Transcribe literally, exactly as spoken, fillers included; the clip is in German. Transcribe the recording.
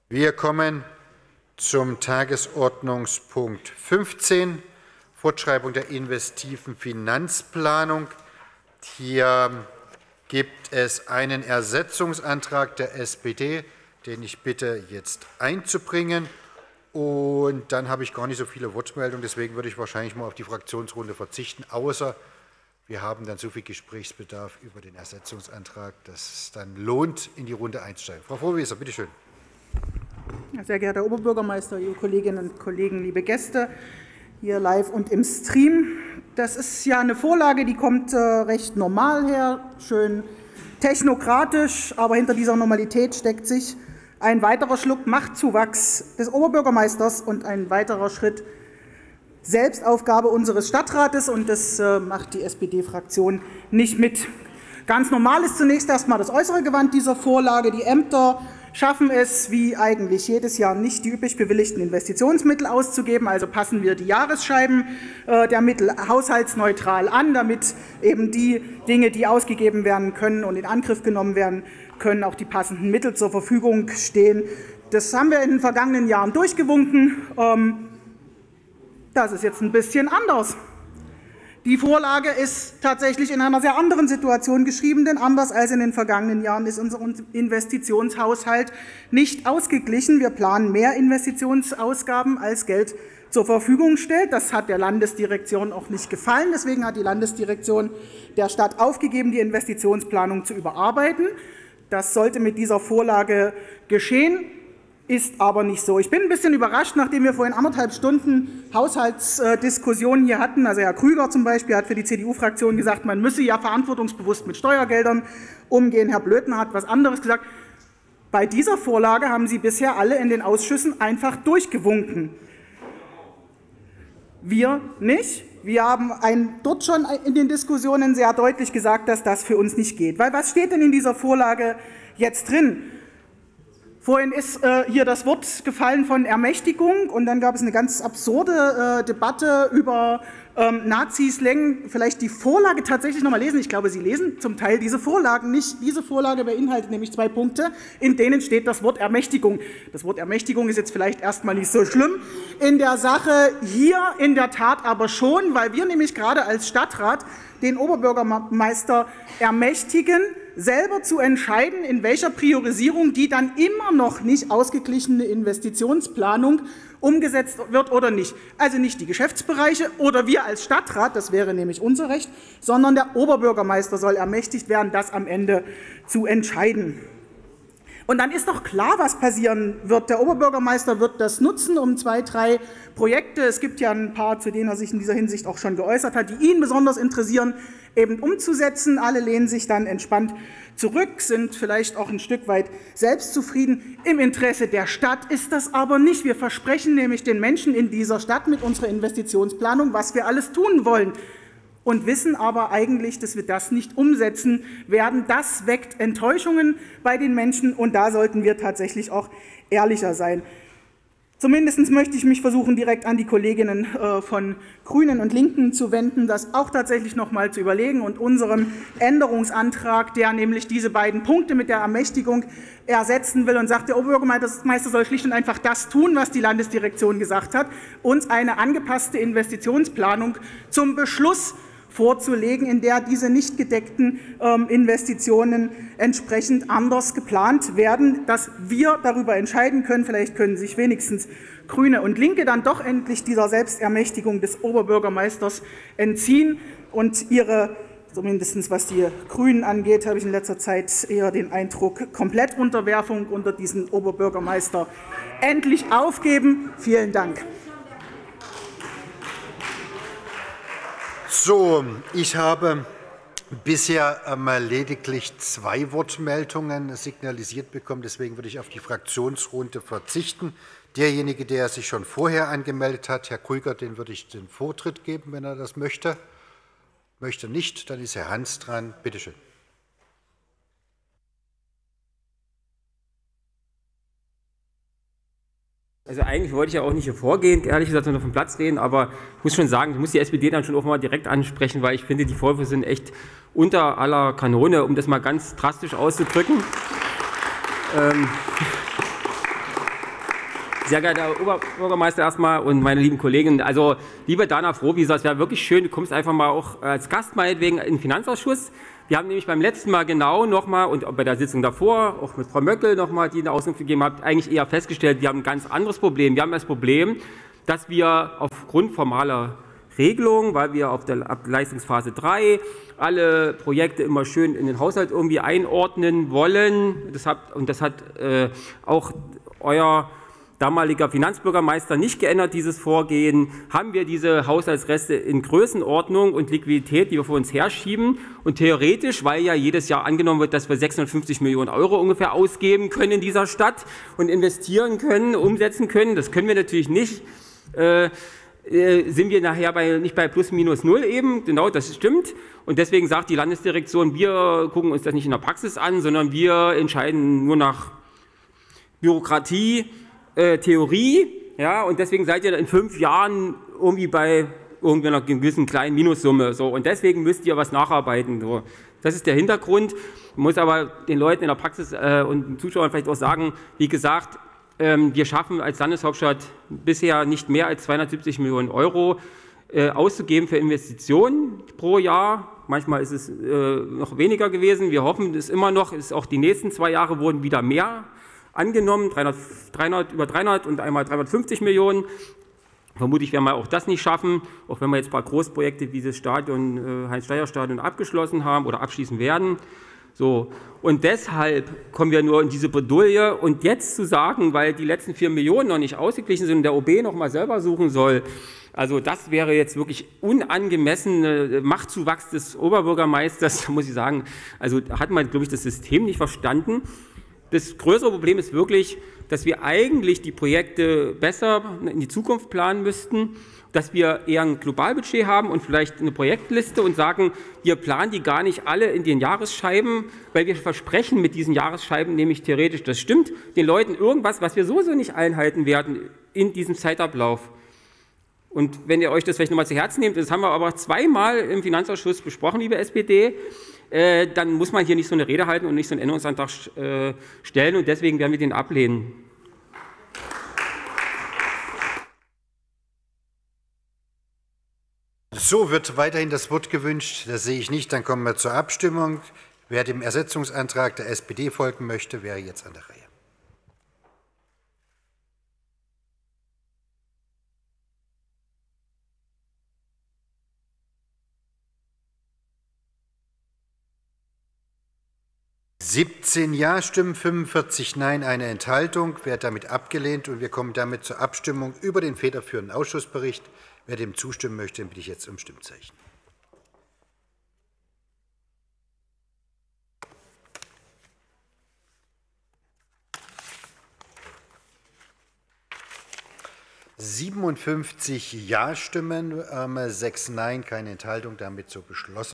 Wir kommen zum Tagesordnungspunkt fünfzehn, Fortschreibung der investiven Finanzplanung. Hier gibt es einen Ersetzungsantrag der S P D, den ich bitte, jetzt einzubringen. Und dann habe ich gar nicht so viele Wortmeldungen, deswegen würde ich wahrscheinlich mal auf die Fraktionsrunde verzichten, außer wir haben dann so viel Gesprächsbedarf über den Ersetzungsantrag, dass es dann lohnt, in die Runde einzusteigen. Frau Vorwieser, bitte schön. Sehr geehrter Herr Oberbürgermeister, liebe Kolleginnen und Kollegen, liebe Gäste, hier live und im Stream. Das ist ja eine Vorlage, die kommt äh, recht normal her, schön technokratisch, aber hinter dieser Normalität steckt sich ein weiterer Schluck Machtzuwachs des Oberbürgermeisters und ein weiterer Schritt Selbstaufgabe unseres Stadtrates, und das äh, macht die S P D-Fraktion nicht mit. Ganz normal ist zunächst erstmal das äußere Gewand dieser Vorlage. Die Ämter schaffen es, wie eigentlich jedes Jahr, nicht die üblich bewilligten Investitionsmittel auszugeben. Also passen wir die Jahresscheiben äh, der Mittel haushaltsneutral an, damit eben die Dinge, die ausgegeben werden können und in Angriff genommen werden können, auch die passenden Mittel zur Verfügung stehen. Das haben wir in den vergangenen Jahren durchgewunken. Ähm, das ist jetzt ein bisschen anders. Die Vorlage ist tatsächlich in einer sehr anderen Situation geschrieben, denn anders als in den vergangenen Jahren ist unser Investitionshaushalt nicht ausgeglichen. Wir planen mehr Investitionsausgaben, als Geld zur Verfügung stellt. Das hat der Landesdirektion auch nicht gefallen. Deswegen hat die Landesdirektion der Stadt aufgegeben, die Investitionsplanung zu überarbeiten. Das sollte mit dieser Vorlage geschehen, ist aber nicht so. Ich bin ein bisschen überrascht, nachdem wir vorhin anderthalb Stunden Haushaltsdiskussionen hier hatten. Also Herr Krüger zum Beispiel hat für die C D U-Fraktion gesagt, man müsse ja verantwortungsbewusst mit Steuergeldern umgehen. Herr Blöthner hat etwas anderes gesagt. Bei dieser Vorlage haben Sie bisher alle in den Ausschüssen einfach durchgewunken. Wir nicht. Wir haben ein, dort schon in den Diskussionen sehr deutlich gesagt, dass das für uns nicht geht. Weil was steht denn in dieser Vorlage jetzt drin? Vorhin ist äh, hier das Wort gefallen von Ermächtigung, und dann gab es eine ganz absurde äh, Debatte über ähm, Nazi-Slang. Vielleicht die Vorlage tatsächlich noch mal lesen. Ich glaube, Sie lesen zum Teil diese Vorlagen nicht. Diese Vorlage beinhaltet nämlich zwei Punkte, in denen steht das Wort Ermächtigung. Das Wort Ermächtigung ist jetzt vielleicht erstmal nicht so schlimm. In der Sache hier in der Tat aber schon, weil wir nämlich gerade als Stadtrat den Oberbürgermeister ermächtigen, selber zu entscheiden, in welcher Priorisierung die dann immer noch nicht ausgeglichene Investitionsplanung umgesetzt wird oder nicht. Also nicht die Geschäftsbereiche oder wir als Stadtrat, das wäre nämlich unser Recht, sondern der Oberbürgermeister soll ermächtigt werden, das am Ende zu entscheiden. Und dann ist doch klar, was passieren wird. Der Oberbürgermeister wird das nutzen, um zwei, drei Projekte, es gibt ja ein paar, zu denen er sich in dieser Hinsicht auch schon geäußert hat, die ihn besonders interessieren, eben umzusetzen. Alle lehnen sich dann entspannt zurück, sind vielleicht auch ein Stück weit selbstzufrieden. Im Interesse der Stadt ist das aber nicht. Wir versprechen nämlich den Menschen in dieser Stadt mit unserer Investitionsplanung, was wir alles tun wollen, und wissen aber eigentlich, dass wir das nicht umsetzen werden. Das weckt Enttäuschungen bei den Menschen, und da sollten wir tatsächlich auch ehrlicher sein. Zumindest möchte ich mich versuchen, direkt an die Kolleginnen von Grünen und Linken zu wenden, das auch tatsächlich noch mal zu überlegen und unserem Änderungsantrag, der nämlich diese beiden Punkte mit der Ermächtigung ersetzen will und sagt, der Oberbürgermeister soll schlicht und einfach das tun, was die Landesdirektion gesagt hat, uns eine angepasste Investitionsplanung zum Beschluss vorzulegen, in der diese nicht gedeckten ähm, Investitionen entsprechend anders geplant werden, dass wir darüber entscheiden können. Vielleicht können sich wenigstens Grüne und Linke dann doch endlich dieser Selbstermächtigung des Oberbürgermeisters entziehen und ihre, zumindest was die Grünen angeht, habe ich in letzter Zeit eher den Eindruck, Komplettunterwerfung unter diesen Oberbürgermeister endlich aufgeben. Vielen Dank. So, ich habe bisher einmal lediglich zwei Wortmeldungen signalisiert bekommen. Deswegen würde ich auf die Fraktionsrunde verzichten. Derjenige, der sich schon vorher angemeldet hat, Herr Krüger, den würde ich den Vortritt geben, wenn er das möchte. Möchte nicht, dann ist Herr Hans dran. Bitte schön. Also eigentlich wollte ich ja auch nicht hier vorgehen, ehrlich gesagt, sondern vom Platz reden, aber ich muss schon sagen, ich muss die S P D dann schon auch mal direkt ansprechen, weil ich finde, die Vorwürfe sind echt unter aller Kanone, um das mal ganz drastisch auszudrücken. Ähm Sehr geehrter Herr Oberbürgermeister erstmal und meine lieben Kollegen, also liebe Dana Frohwieser, es wäre wirklich schön, du kommst einfach mal auch als Gast meinetwegen in den Finanzausschuss. Wir haben nämlich beim letzten Mal genau nochmal und auch bei der Sitzung davor, auch mit Frau Möckel nochmal, die eine Auskunft gegeben hat, eigentlich eher festgestellt, wir haben ein ganz anderes Problem. Wir haben das Problem, dass wir aufgrund formaler Regelungen, weil wir auf der ab Leistungsphase drei alle Projekte immer schön in den Haushalt irgendwie einordnen wollen. Das hat, und das hat äh, auch euer damaliger Finanzbürgermeister nicht geändert, dieses Vorgehen, haben wir diese Haushaltsreste in Größenordnung und Liquidität, die wir vor uns herschieben. Und theoretisch, weil ja jedes Jahr angenommen wird, dass wir sechshundertfünfzig Millionen Euro ungefähr ausgeben können in dieser Stadt und investieren können, umsetzen können, das können wir natürlich nicht, äh, äh, sind wir nachher bei, nicht bei plus minus null eben, genau, das stimmt. Und deswegen sagt die Landesdirektion, wir gucken uns das nicht in der Praxis an, sondern wir entscheiden nur nach Bürokratie, Äh, Theorie, ja, und deswegen seid ihr in fünf Jahren irgendwie bei irgendeiner gewissen kleinen Minussumme, so, und deswegen müsst ihr was nacharbeiten, so. Das ist der Hintergrund. Ich muss aber den Leuten in der Praxis äh, und den Zuschauern vielleicht auch sagen, wie gesagt, ähm, wir schaffen als Landeshauptstadt bisher nicht mehr als zweihundertsiebzig Millionen Euro äh, auszugeben für Investitionen pro Jahr. Manchmal ist es äh, noch weniger gewesen. Wir hoffen es immer noch, ist auch die nächsten zwei Jahre wurden wieder mehr angenommen, dreihundert, dreihundert, über dreihundert und einmal dreihundertfünfzig Millionen. Vermutlich werden wir auch das nicht schaffen, auch wenn wir jetzt ein paar Großprojekte wie das Stadion, äh, Heinz-Steiger-Stadion abgeschlossen haben oder abschließen werden. So. Und deshalb kommen wir nur in diese Bredouille. Und jetzt zu sagen, weil die letzten vier Millionen noch nicht ausgeglichen sind und der O B noch mal selber suchen soll, also das wäre jetzt wirklich unangemessener Machtzuwachs des Oberbürgermeisters, muss ich sagen. Also hat man, glaube ich, das System nicht verstanden. Das größere Problem ist wirklich, dass wir eigentlich die Projekte besser in die Zukunft planen müssten, dass wir eher ein Globalbudget haben und vielleicht eine Projektliste und sagen, wir planen die gar nicht alle in den Jahresscheiben, weil wir versprechen mit diesen Jahresscheiben nämlich theoretisch, das stimmt, den Leuten irgendwas, was wir sowieso nicht einhalten werden in diesem Zeitablauf. Und wenn ihr euch das vielleicht nochmal zu Herzen nehmt, das haben wir aber zweimal im Finanzausschuss besprochen, liebe S P D, äh, dann muss man hier nicht so eine Rede halten und nicht so einen Änderungsantrag äh, stellen, und deswegen werden wir den ablehnen. So, wird weiterhin das Wort gewünscht? Das sehe ich nicht. Dann kommen wir zur Abstimmung. Wer dem Ersetzungsantrag der S P D folgen möchte, wäre jetzt an der Reihe. siebzehn Ja-Stimmen, fünfundvierzig Nein, eine Enthaltung. Wird damit abgelehnt, und wir kommen damit zur Abstimmung über den federführenden Ausschussbericht. Wer dem zustimmen möchte, bitte ich jetzt um Stimmzeichen. siebenundfünfzig Ja-Stimmen, sechs Nein, keine Enthaltung, damit so beschlossen.